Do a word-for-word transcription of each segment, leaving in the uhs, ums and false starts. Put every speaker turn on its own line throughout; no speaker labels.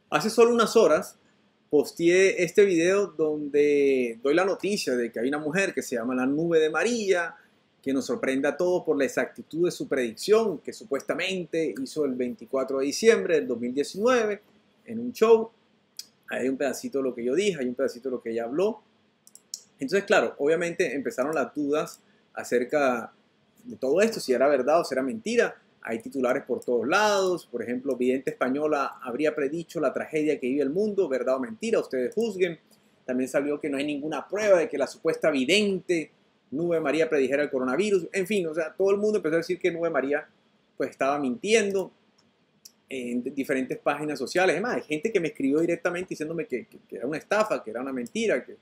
Hace solo unas horas posteé este video donde doy la noticia de que hay una mujer que se llama la Nube de María, que nos sorprende a todos por la exactitud de su predicción que supuestamente hizo el veinticuatro de diciembre del dos mil diecinueve en un show. Hay un pedacito de lo que yo dije, hay un pedacito de lo que ella habló. Entonces, claro, obviamente empezaron las dudas acerca de todo esto, si era verdad o si era mentira. Hay titulares por todos lados. Por ejemplo, Vidente Española habría predicho la tragedia que vive el mundo, verdad o mentira, ustedes juzguen. También salió que no hay ninguna prueba de que la supuesta vidente Nube María predijera el coronavirus. En fin, o sea, todo el mundo empezó a decir que Nube María pues estaba mintiendo en diferentes páginas sociales. Además, hay gente que me escribió directamente diciéndome que, que, que era una estafa, que era una mentira, que...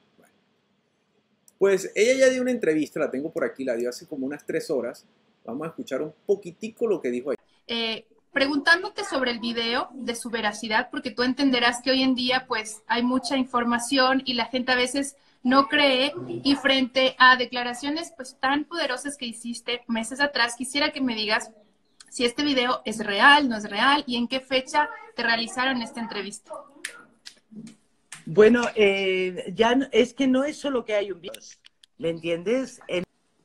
Pues ella ya dio una entrevista, la tengo por aquí, la dio hace como unas tres horas. Vamos a escuchar un poquitico lo que dijo ella.
Eh, preguntándote sobre el video, de su veracidad, porque tú entenderás que hoy en día pues hay mucha información y la gente a veces no cree, y frente a declaraciones pues tan poderosas que hiciste meses atrás, quisiera que me digas si este video es real, no es real y en qué fecha te realizaron esta entrevista.
Bueno, eh, ya no, es que no es solo que hay un video, ¿me entiendes? En,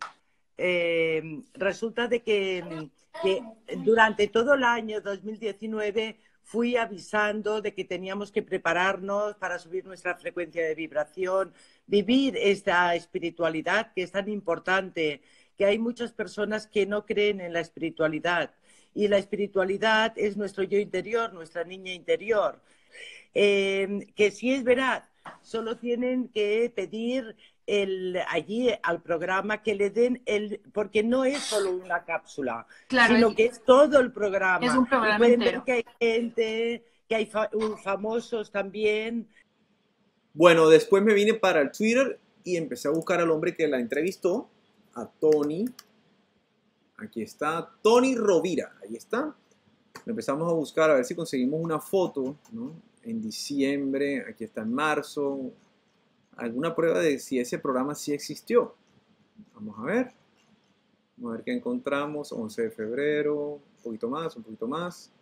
eh, resulta de que, que durante todo el año dos mil diecinueve fui avisando de que teníamos que prepararnos para subir nuestra frecuencia de vibración, vivir esta espiritualidad que es tan importante, que hay muchas personas que no creen en la espiritualidad, y la espiritualidad es nuestro yo interior, nuestra niña interior. Eh, que sí es verdad, solo tienen que pedir el, allí al programa que le den el, porque no es solo una cápsula,
Claro,
sino
es,
que es todo el programa.
es un programa
y pueden
entero.
ver que hay gente, que hay fa famosos también.
Bueno, después me vine para el Twitter y empecé a buscar al hombre que la entrevistó, a Tony. Aquí está, Tony Rovira, ahí está. Empezamos a buscar a ver si conseguimos una foto, ¿no? En diciembre, aquí está en marzo, alguna prueba de si ese programa sí existió. Vamos a ver, vamos a ver qué encontramos. Once de febrero, un poquito más, un poquito más,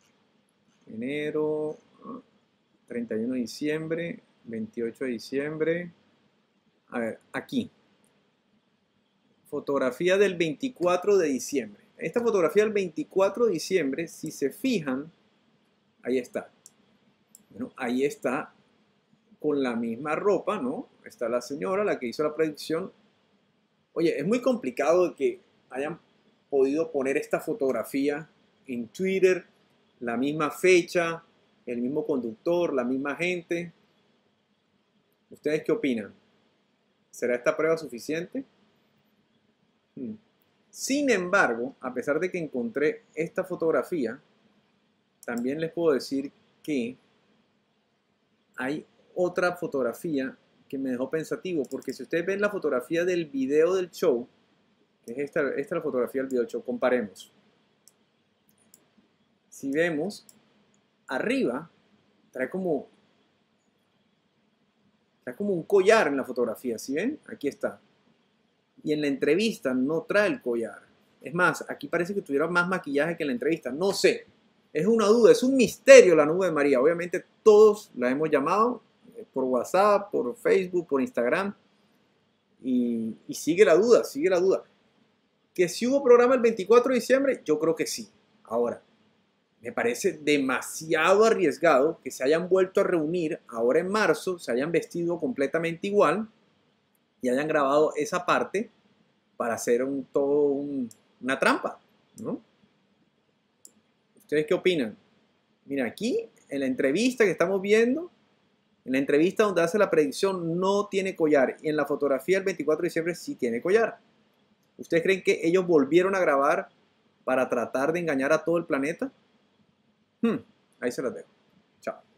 enero, treinta y uno de diciembre, veintiocho de diciembre, a ver, aquí, fotografía del veinticuatro de diciembre. Esta fotografía del veinticuatro de diciembre, si se fijan, ahí está. Bueno, ahí está con la misma ropa, ¿no? Está la señora, la que hizo la predicción. Oye, es muy complicado que hayan podido poner esta fotografía en Twitter, la misma fecha, el mismo conductor, la misma gente. ¿Ustedes qué opinan? ¿Será esta prueba suficiente? Hmm. Sin embargo, a pesar de que encontré esta fotografía, también les puedo decir que hay otra fotografía que me dejó pensativo, porque si ustedes ven la fotografía del video del show, que es esta, esta es la fotografía del video del show, comparemos. Si vemos, arriba trae como, trae como un collar en la fotografía, ¿sí ven? Aquí está. Y en la entrevista no trae el collar. Es más, aquí parece que tuviera más maquillaje que en la entrevista. No sé. Es una duda, es un misterio la Nube de María. Obviamente todos la hemos llamado por WhatsApp, por Facebook, por Instagram. Y, y sigue la duda, sigue la duda. ¿Que si hubo programa el veinticuatro de diciembre? Yo creo que sí. Ahora, me parece demasiado arriesgado que se hayan vuelto a reunir ahora en marzo, se hayan vestido completamente igual y hayan grabado esa parte para hacer un, todo un, una trampa, ¿no? ¿Ustedes qué opinan? Mira, aquí en la entrevista que estamos viendo, en la entrevista donde hace la predicción no tiene collar, y en la fotografía del veinticuatro de diciembre sí tiene collar. ¿Ustedes creen que ellos volvieron a grabar para tratar de engañar a todo el planeta? Hmm, ahí se las dejo. Chao.